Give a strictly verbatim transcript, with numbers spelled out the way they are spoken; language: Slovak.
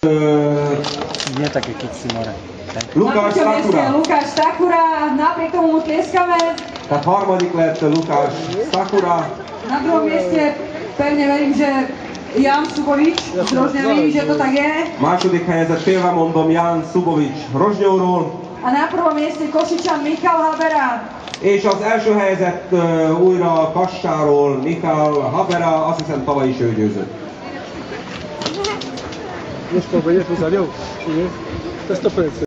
Nie také kici more. Lukáš Sakura. Lukáš Sakura, napriek tomu mu tlieskame. Tehát harmadik lett Lukáš Sakura. Na druhom mieste pevne verím, že Jan Subovič z Rožňavy, že to tak je. Második helyezett félve mondom Jan Subovič Rozsnyóról. A na prvom mieste Košičan Michal Habera. És az első helyezett uh, újra Kassáról Michal Habera, azt hiszem tavaly is ő győzött. Jest to, będzie tu za nią, czy nie? To jest to